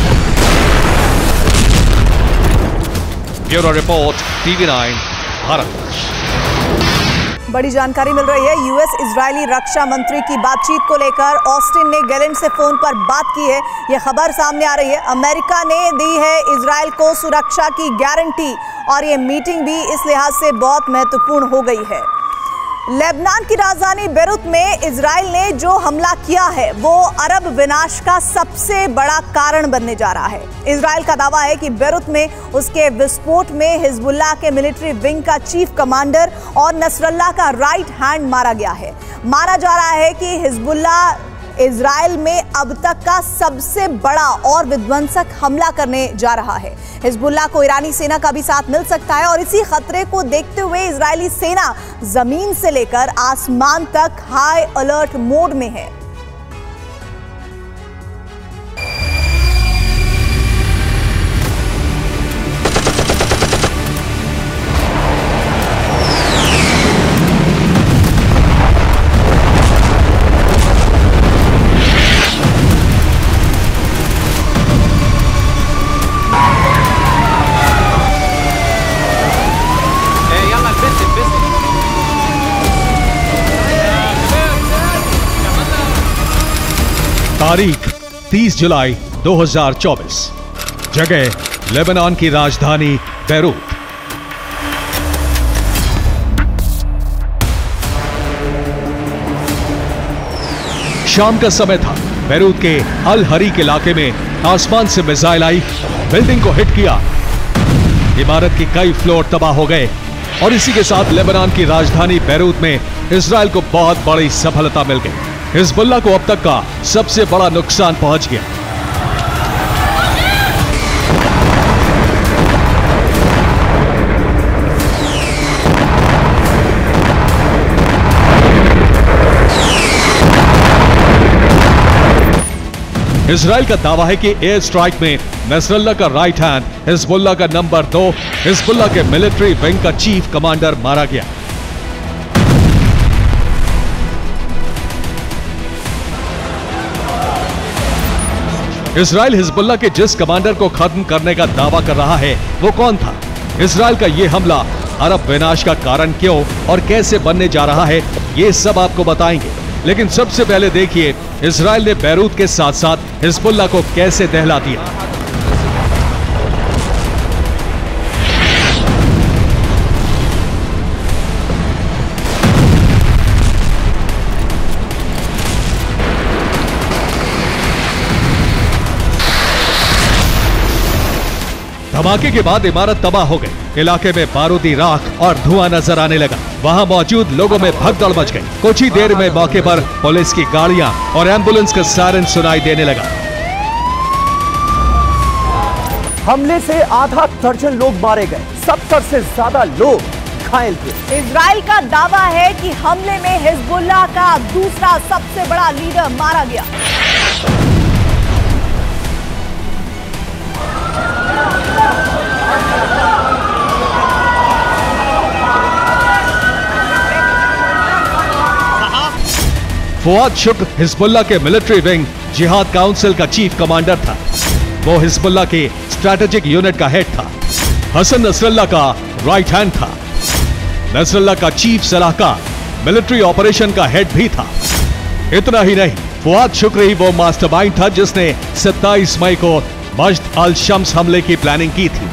Bureau report, TV nine, Bharat. बड़ी जानकारी मिल रही है। यूएस इजरायली रक्षा मंत्री की बातचीत को लेकर ऑस्टिन ने गैलेंट से फोन पर बात की है, यह खबर सामने आ रही है। अमेरिका ने दी है इजराइल को सुरक्षा की गारंटी और यह मीटिंग भी इस लिहाज से बहुत महत्वपूर्ण हो गई है। लेबनान की राजधानी बेरूत में इजराइल ने जो हमला किया है वो अरब विनाश का सबसे बड़ा कारण बनने जा रहा है। इजराइल का दावा है कि बेरूत में उसके विस्फोट में हिजबुल्लाह के मिलिट्री विंग का चीफ कमांडर और नसरल्लाह का राइट हैंड मारा गया है। माना जा रहा है कि हिजबुल्लाह इजराइल में अब तक का सबसे बड़ा और विध्वंसक हमला करने जा रहा है। हिजबुल्लाह को ईरानी सेना का भी साथ मिल सकता है और इसी खतरे को देखते हुए इजरायली सेना जमीन से लेकर आसमान तक हाई अलर्ट मोड में है। तारीख तीस जुलाई दो हज़ार चौबीस, जगह लेबनान की राजधानी बेरूत। शाम का समय था। बेरूत के अल हरीक इलाके में आसमान से मिसाइल आई, बिल्डिंग को हिट किया, इमारत के कई फ्लोर तबाह हो गए और इसी के साथ लेबनान की राजधानी बेरूत में इजराइल को बहुत बड़ी सफलता मिल गई। हिजबुल्लाह को अब तक का सबसे बड़ा नुकसान पहुंच गया। इजराइल का दावा है कि एयर स्ट्राइक में नसरल्लाह का राइट हैंड, हिजबुल्लाह का नंबर दो, हिजबुल्लाह के मिलिट्री विंग का चीफ कमांडर मारा गया। इजराइल हिजबुल्लाह के जिस कमांडर को खत्म करने का दावा कर रहा है वो कौन था? इजराइल का ये हमला अरब विनाश का कारण क्यों और कैसे बनने जा रहा है, ये सब आपको बताएंगे। लेकिन सबसे पहले देखिए इजराइल ने बैरूत के साथ साथ हिजबुल्लाह को कैसे दहला दिया। धमाके के बाद इमारत तबाह हो गई। इलाके में बारूदी राख और धुआं नजर आने लगा। वहां मौजूद लोगों में भगदड़ मच गई। कुछ ही देर में मौके पर पुलिस की गाड़ियां और एम्बुलेंस का सायरन सुनाई देने लगा। हमले से आधा दर्जन लोग मारे गए, सत्तर से ज्यादा लोग घायल थे। इजराइल का दावा है कि हमले में हिजबुल्लाह का दूसरा सबसे बड़ा लीडर मारा गया। फुआद शुक्र हिजबुल्लाह के मिलिट्री विंग जिहाद काउंसिल का चीफ कमांडर था। वो हिजबुल्लाह के स्ट्रैटेजिक यूनिट का हेड था। हसन नसरल्लाह का राइट हैंड था। नसरल्लाह का चीफ सलाहकार मिलिट्री ऑपरेशन का हेड भी था। इतना ही नहीं, फुआद शुक्र ही वो मास्टरमाइंड था जिसने सत्ताईस मई को मस्जिद अल शम्स हमले की प्लानिंग की थी।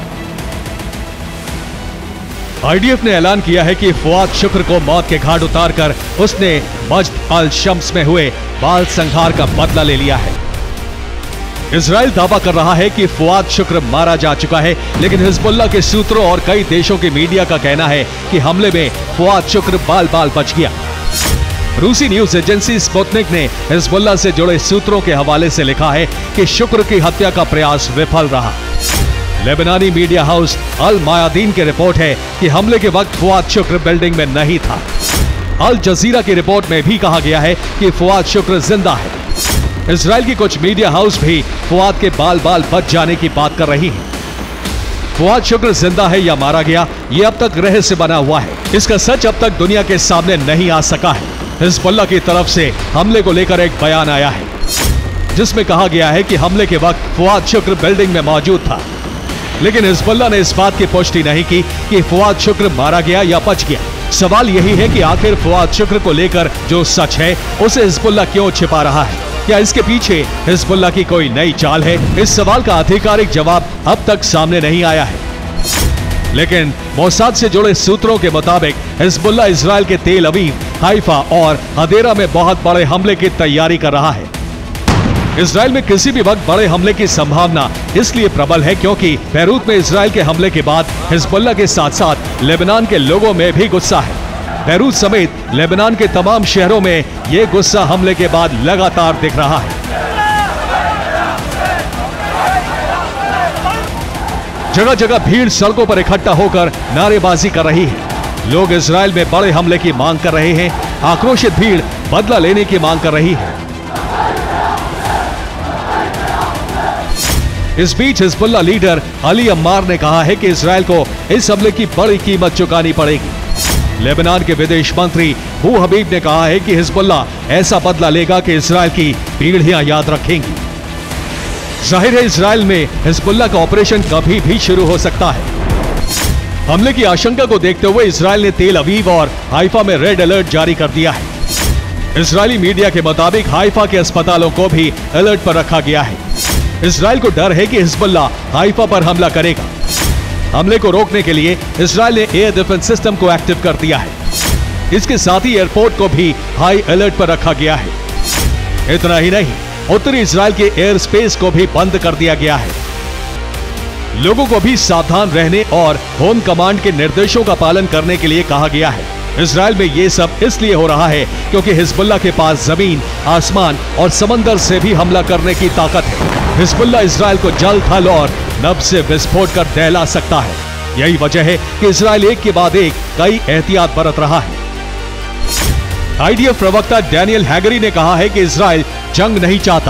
आईडीएफ ने ऐलान किया है कि फुआद शुक्र को मौत के घाट उतारकर उसने मस्जिद अल शम्स में हुए बाल संहार का बदला ले लिया है। इजराइल दावा कर रहा है कि फुआद शुक्र मारा जा चुका है, लेकिन हिजबुल्लाह के सूत्रों और कई देशों की मीडिया का कहना है कि हमले में फुआद शुक्र बाल बाल बच गया। रूसी न्यूज एजेंसी स्पुतनिक ने हिजबुल्लाह से जुड़े सूत्रों के हवाले से लिखा है कि शुक्र की हत्या का प्रयास विफल रहा। लेबनानी मीडिया हाउस अल मायादीन की रिपोर्ट है कि हमले के वक्त फुआद शुक्र बिल्डिंग में नहीं था। अल जजीरा की रिपोर्ट में भी कहा गया है कि फुआद शुक्र जिंदा है। इजराइल की कुछ मीडिया हाउस भी फुआद के बाल बाल बच जाने की बात कर रही है। फुआद शुक्र जिंदा है या मारा गया, ये अब तक रहस्य बना हुआ है। इसका सच अब तक दुनिया के सामने नहीं आ सका है। हिजबुल्लाह की तरफ से हमले को लेकर एक बयान आया है जिसमें कहा गया है कि हमले के वक्त फुआद शुक्र बिल्डिंग में मौजूद था, लेकिन हिजबुल्लाह ने इस बात की पुष्टि नहीं की कि फुआद शुक्र मारा गया या बच गया। सवाल यही है कि आखिर फुआद शुक्र को लेकर जो सच है उसे हिजबुल्लाह क्यों छिपा रहा है? क्या इसके पीछे हिजबुल्लाह की कोई नई चाल है? इस सवाल का आधिकारिक जवाब अब तक सामने नहीं आया है। लेकिन मोसाद से जुड़े सूत्रों के मुताबिक हिजबुल्लाह इजराइल के तेल अवीव, हाइफा और हदेरा में बहुत बड़े हमले की तैयारी कर रहा है। इजराइल में किसी भी वक्त बड़े हमले की संभावना इसलिए प्रबल है क्योंकि बैरूत में इजराइल के हमले के बाद हिजबुल्लाह के साथ साथ लेबनान के लोगों में भी गुस्सा है। बैरूत समेत लेबनान के तमाम शहरों में ये गुस्सा हमले के बाद लगातार दिख रहा है। जगह जगह भीड़ सड़कों पर इकट्ठा होकर नारेबाजी कर रही है। लोग इजराइल में बड़े हमले की मांग कर रहे हैं। आक्रोशित भीड़ बदला लेने की मांग कर रही है। इस बीच हिजबुल्लाह लीडर अली अम्मार ने कहा है कि इजराइल को इस हमले की बड़ी कीमत चुकानी पड़ेगी। लेबनान के विदेश मंत्री बू हबीब ने कहा है कि हिजबुल्लाह ऐसा बदला लेगा कि इजराइल की पीढ़ियां याद रखेंगी। जाहिर है इजराइल में हिजबुल्लाह का ऑपरेशन कभी भी शुरू हो सकता है। हमले की आशंका को देखते हुए इजराइल ने तेल अवीव और हाइफा में रेड अलर्ट जारी कर दिया है। इजरायली मीडिया के मुताबिक हाइफा के अस्पतालों को भी अलर्ट पर रखा गया है। इजराइल को डर है कि हिजबुल्लाह हाइफा पर हमला करेगा। हमले को रोकने के लिए इजराइल ने एयर डिफेंस सिस्टम को एक्टिव कर दिया है। इसके साथ ही एयरपोर्ट को भी हाई अलर्ट पर रखा गया है। इतना ही नहीं, उत्तरी इजराइल के एयर स्पेस को भी बंद कर दिया गया है। लोगों को भी सावधान रहने और होम कमांड के निर्देशों का पालन करने के लिए कहा गया है। इजराइल में ये सब इसलिए हो रहा है क्योंकि हिजबुल्लाह के पास जमीन, आसमान और समंदर से भी हमला करने की ताकत है। हिजबुल्लाह इजराइल को जल, थल और नभ से विस्फोट कर दहला सकता है। यही वजह है कि इजराइल एक के बाद एक कई एहतियात बरत रहा है। आईडीएफ प्रवक्ता डैनियल हैगरी ने कहा है कि इजराइल जंग नहीं चाहता।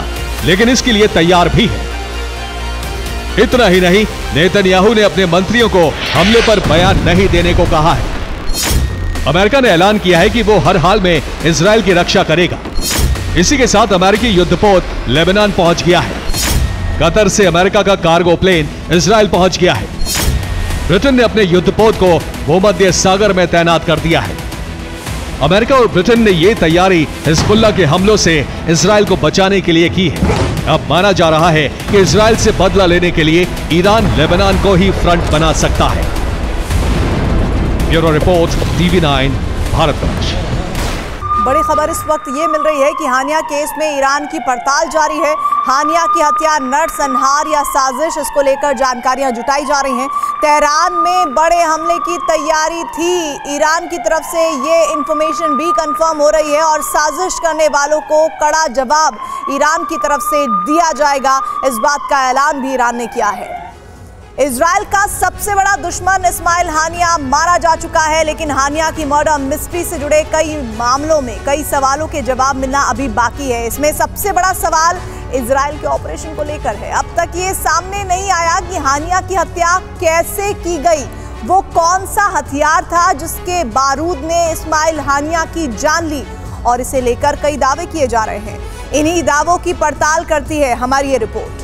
लेकिन इसके लिए तैयार भी है। इतना ही नहीं, नेतन्याहू ने अपने मंत्रियों को हमले पर बयान नहीं देने को कहा है। अमेरिका ने ऐलान किया है कि वो हर हाल में इजराइल की रक्षा करेगा। इसी के साथ अमेरिकी युद्धपोत लेबनान पहुंच गया है। कतर से अमेरिका का कार्गो प्लेन इजराइल पहुंच गया है। ब्रिटेन ने अपने युद्धपोत को भूमध्य सागर में तैनात कर दिया है। अमेरिका और ब्रिटेन ने यह तैयारी हिजबुल्लाह के हमलों से इजराइल को बचाने के लिए की है। अब माना जा रहा है कि इजराइल से बदला लेने के लिए ईरान लेबनान को ही फ्रंट बना सकता है। Bureau report, TV nine, Bharatvarsh. बड़ी खबर इस वक्त ये मिल रही है कि हानिया केस में ईरान की पड़ताल जारी है। हानिया की हत्या नरसंहार या साजिश, इसको लेकर जानकारियां जुटाई जा रही हैं। तेहरान में बड़े हमले की तैयारी थी। ईरान की तरफ से ये इंफॉर्मेशन भी कंफर्म हो रही है और साजिश करने वालों को कड़ा जवाब ईरान की तरफ से दिया जाएगा। इस बात का ऐलान भी ईरान ने किया है। इजराइल का सबसे बड़ा दुश्मन इस्माइल हानिया मारा जा चुका है, लेकिन हानिया की मर्डर मिस्ट्री से जुड़े कई मामलों में कई सवालों के जवाब मिलना अभी बाकी है। इसमें सबसे बड़ा सवाल इजराइल के ऑपरेशन को लेकर है। अब तक ये सामने नहीं आया कि हानिया की हत्या कैसे की गई। वो कौन सा हथियार था जिसके बारूद ने इस्माइल हानिया की जान ली, और इसे लेकर कई दावे किए जा रहे हैं। इन्हीं दावों की पड़ताल करती है हमारी ये रिपोर्ट।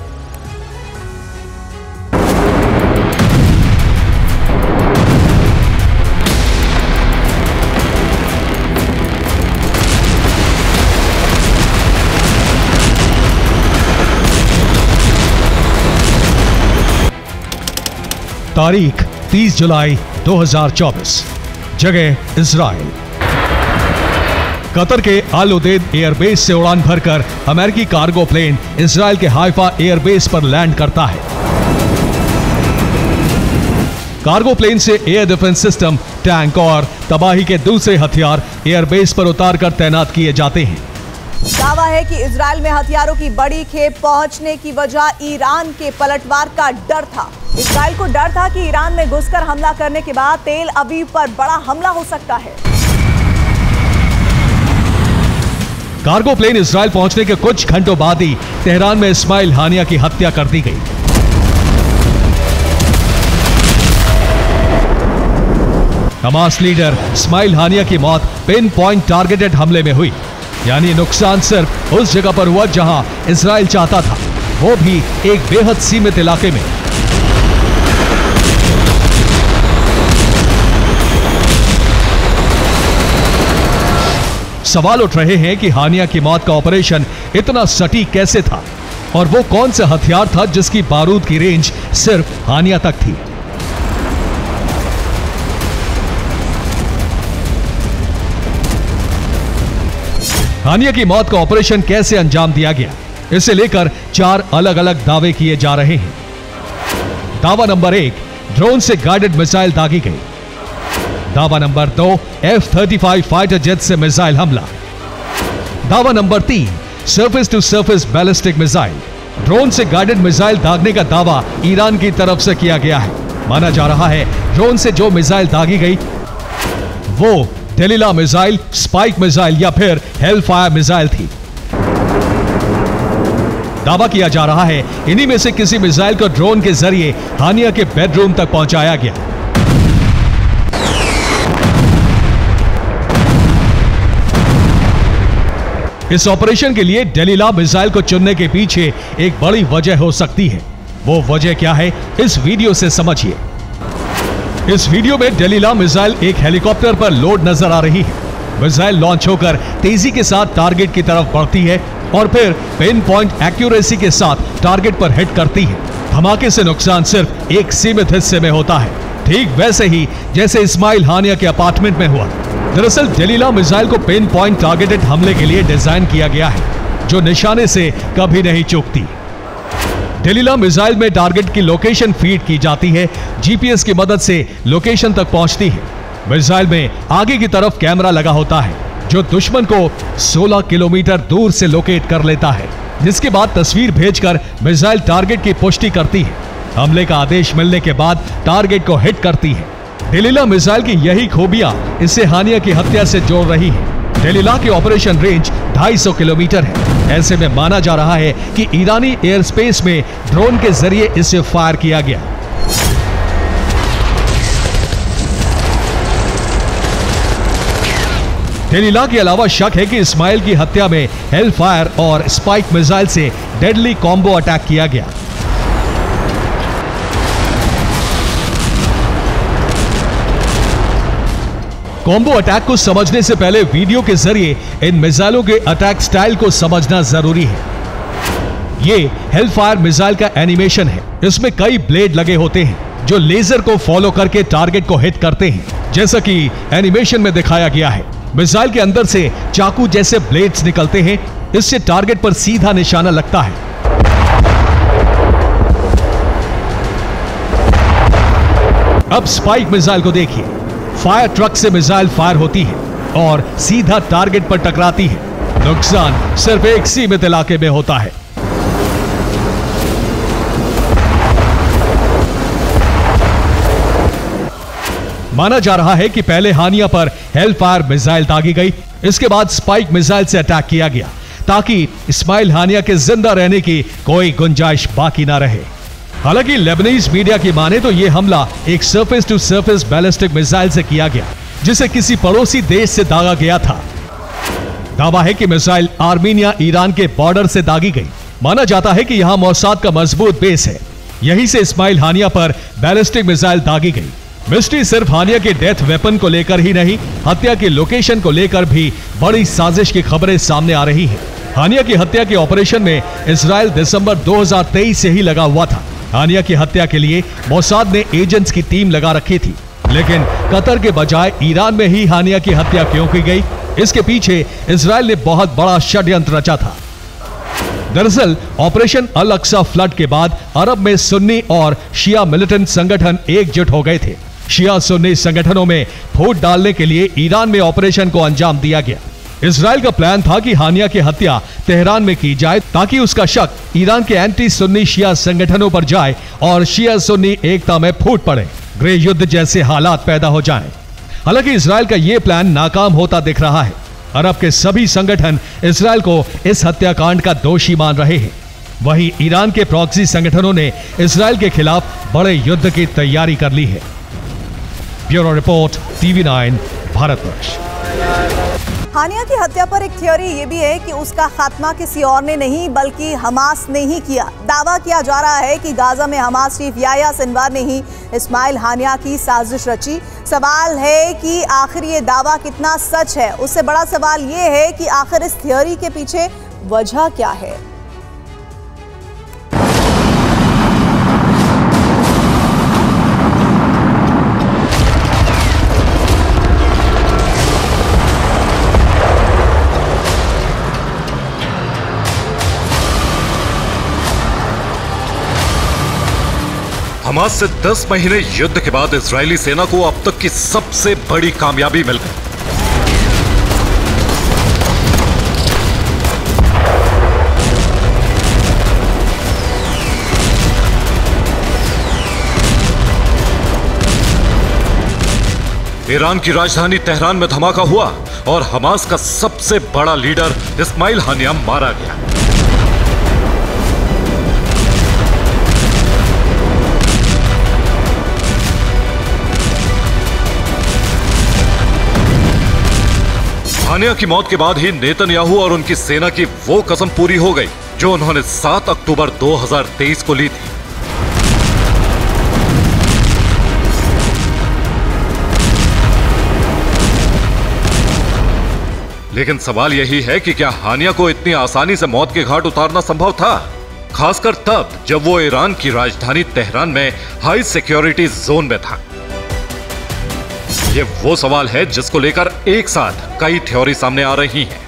तारीख तीस जुलाई दो हज़ार चौबीस, जगह इजराइल। कतर के अल उदेद एयरबेस से उड़ान भरकर अमेरिकी कार्गो प्लेन इजराइल के हाइफा एयरबेस पर लैंड करता है। कार्गो प्लेन से एयर डिफेंस सिस्टम, टैंक और तबाही के दूसरे हथियार एयरबेस पर उतारकर तैनात किए जाते हैं। दावा है कि इजराइल में हथियारों की बड़ी खेप पहुंचने की वजह ईरान के पलटवार का डर था। इजराइल को डर था कि ईरान में घुसकर हमला करने के बाद तेल अवीव पर बड़ा हमला हो सकता है। कार्गो प्लेन इजराइल पहुंचने के कुछ घंटों बाद ही तेहरान में इस्माइल हानिया की हत्या कर दी गई। हमास लीडर इस्माइल हानिया की मौत पिन पॉइंट टारगेटेड हमले में हुई, यानी नुकसान सिर्फ उस जगह पर हुआ जहां इजराइल चाहता था, वो भी एक बेहद सीमित इलाके में। सवाल उठ रहे हैं कि हानिया की मौत का ऑपरेशन इतना सटीक कैसे था, और वो कौन सा हथियार था जिसकी बारूद की रेंज सिर्फ हानिया तक थी। हानिया की मौत का ऑपरेशन कैसे अंजाम दिया गया, इसे लेकर चार अलग अलग दावे किए जा रहे हैं। दावा नंबर एक, ड्रोन से गाइडेड मिसाइल दागी गई। दावा नंबर दो, F thirty five fighter jet से मिसाइल हमला। दावा नंबर तीन, surface to surface ballistic missile. Drone से गाइडेड मिसाइल दागने का दावा ईरान की तरफ से किया गया है। माना जा रहा है ड्रोन से जो मिसाइल दागी गई वो डेलिला मिसाइल, स्पाइक मिसाइल या फिर हेलफायर मिसाइल थी। दावा किया जा रहा है इन्हीं में से किसी मिसाइल को ड्रोन के जरिए हानिया के बेडरूम तक पहुंचाया गया। इस ऑपरेशन के लिए डेलिला मिसाइल को चुनने के पीछे एक बड़ी वजह हो सकती है। वो वजह क्या है, इस वीडियो से समझिए। इस वीडियो में डेलिला मिसाइल एक हेलीकॉप्टर पर लोड नजर आ रही है। मिसाइल लॉन्च होकर तेजी के साथ टारगेट की तरफ बढ़ती है और फिर पिन पॉइंट एक्यूरेसी के साथ टारगेट पर हिट करती है। धमाके से नुकसान सिर्फ एक सीमित हिस्से में होता है, ठीक वैसे ही जैसे इस्माइल हानिया के अपार्टमेंट में हुआ। दरअसल डेलिला मिसाइल को पिन पॉइंट टारगेटेड हमले के लिए डिजाइन किया गया है, जो निशाने से कभी नहीं चूकती। डेलिला मिसाइल में टारगेट की लोकेशन फीड की जाती है, जीपीएस की मदद से लोकेशन तक पहुंचती है। मिसाइल में आगे की तरफ कैमरा लगा होता है, जो दुश्मन को सोलह किलोमीटर दूर से लोकेट कर लेता है, जिसके बाद तस्वीर भेजकर मिसाइल टारगेट की पुष्टि करती है। हमले का आदेश मिलने के बाद टारगेट को हिट करती है। डेलिला मिसाइल की यही खूबियां इसे हानिया की हत्या से जोड़ रही है। डेलीला की ऑपरेशन रेंज दो सौ पचास किलोमीटर है। ऐसे में माना जा रहा है कि ईरानी एयर स्पेस में ड्रोन के जरिए इसे फायर किया गया। डेलीला के अलावा शक है कि इस्माइल की हत्या में हेल फायर और स्पाइक मिसाइल से डेडली कॉम्बो अटैक किया गया। कॉम्बो अटैक को समझने से पहले वीडियो के जरिए इन मिसाइलों के अटैक स्टाइल को समझना जरूरी है। ये हेल फायर मिसाइल का एनिमेशन है। इसमें कई ब्लेड लगे होते हैं जो लेजर को फॉलो करके टारगेट को हिट करते हैं, जैसा कि एनिमेशन में दिखाया गया है। मिसाइल के अंदर से चाकू जैसे ब्लेड्स निकलते हैं। इससे टारगेट पर सीधा निशाना लगता है। अब स्पाइक मिसाइल को देखिए। फायर ट्रक से मिसाइल फायर होती है और सीधा टारगेट पर टकराती है। नुकसान सिर्फ एक सीमित इलाके में होता है। माना जा रहा है कि पहले हानिया पर हेल फायर मिसाइल दागी गई, इसके बाद स्पाइक मिसाइल से अटैक किया गया ताकि इस्माइल हानिया के जिंदा रहने की कोई गुंजाइश बाकी ना रहे। हालांकि लेबनीज मीडिया की माने तो यह हमला एक surface to surface ballistic missile से किया गया, जिसे किसी पड़ोसी देश से दागा गया था। दावा है कि मिसाइल आर्मीनिया ईरान के बॉर्डर से दागी गई। माना जाता है कि यहां मोसाद का मजबूत बेस है, यहीं से इस्माइल हानिया पर बैलिस्टिक मिसाइल दागी गई। मिस्ट्री सिर्फ हानिया के डेथ वेपन को लेकर ही नहीं, हत्या की लोकेशन को लेकर भी बड़ी साजिश की खबरें सामने आ रही हैं। हानिया की हत्या के ऑपरेशन में इजराइल दिसंबर दो हज़ार तेईस से ही लगा हुआ था। हानिया की हत्या के लिए मोसाद ने एजेंट्स की टीम लगा रखी थी, लेकिन कतर के बजाय ईरान में ही हानिया की हत्या क्यों की गई? इसके पीछे इजराइल ने बहुत बड़ा षड्यंत्र रचा था। दरअसल ऑपरेशन अल अक्सा फ्लड के बाद अरब में सुन्नी और शिया मिलिटेंट संगठन एकजुट हो गए थे। शिया सुन्नी संगठनों में फूट डालने के लिए ईरान में ऑपरेशन को अंजाम दिया गया। इजराइल का प्लान था कि हानिया की हत्या तेहरान में की जाए ताकि उसका शक ईरान के एंटी सुन्नी शिया संगठनों पर जाए और शिया सुन्नी एकता में फूट पड़े, गृह युद्ध जैसे हालात पैदा हो जाएं। हालांकि इजराइल का यह प्लान नाकाम होता दिख रहा है। अरब के सभी संगठन इजराइल को इस हत्याकांड का दोषी मान रहे हैं। वहीं ईरान के प्रॉक्सी संगठनों ने इजराइल के खिलाफ बड़े युद्ध की तैयारी कर ली है। Bureau report, TV nine, Bharatvarsh. Haniyeh की हत्या पर एक थ्योरी ये भी है कि उसका खात्मा किसी और ने नहीं बल्कि हमास ने ही किया। दावा किया जा रहा है कि गाजा में हमास चीफ याह्या सिनवार ने ही इस्माइल हानिया की साजिश रची। सवाल है कि आखिर ये दावा कितना सच है। उससे बड़ा सवाल ये है कि आखिर इस थ्योरी के पीछे वजह क्या है। हमास से दस महीने युद्ध के बाद इजरायली सेना को अब तक की सबसे बड़ी कामयाबी मिल गई। ईरान की राजधानी तेहरान में धमाका हुआ और हमास का सबसे बड़ा लीडर इस्माइल हानिया मारा गया। हानिया की मौत के बाद ही नेतन्याहू और उनकी सेना की वो कसम पूरी हो गई जो उन्होंने सात अक्टूबर दो हज़ार तेईस को ली थी। लेकिन सवाल यही है कि क्या हानिया को इतनी आसानी से मौत के घाट उतारना संभव था, खासकर तब जब वो ईरान की राजधानी तेहरान में हाई सिक्योरिटी जोन में था। ये वो सवाल है जिसको लेकर एक साथ कई थ्योरी सामने आ रही हैं।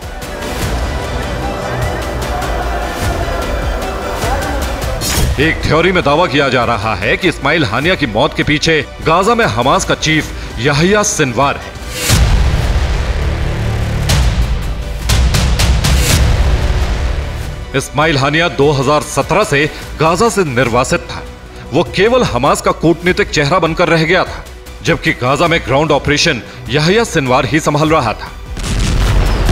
एक थ्योरी में दावा किया जा रहा है कि इस्माइल हानिया की मौत के पीछे गाजा में हमास का चीफ याह्या सिनवार है। इस्माइल हानिया दो हज़ार सत्रह से गाजा से निर्वासित था। वो केवल हमास का कूटनीतिक चेहरा बनकर रह गया था, जबकि गाजा में ग्राउंड ऑपरेशन याह्या सिनवार ही संभाल रहा था।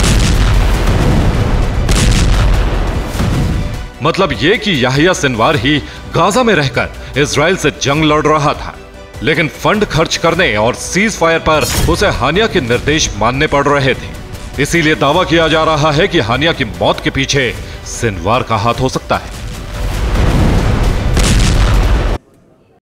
मतलब ये कि याहिया सिनवार ही गाजा में रहकर इजराइल से जंग लड़ रहा था, लेकिन फंड खर्च करने और सीज फायर पर उसे हानिया के निर्देश मानने पड़ रहे थे। इसीलिए दावा किया जा रहा है कि हानिया की मौत के पीछे सिनवार का हाथ हो सकता है।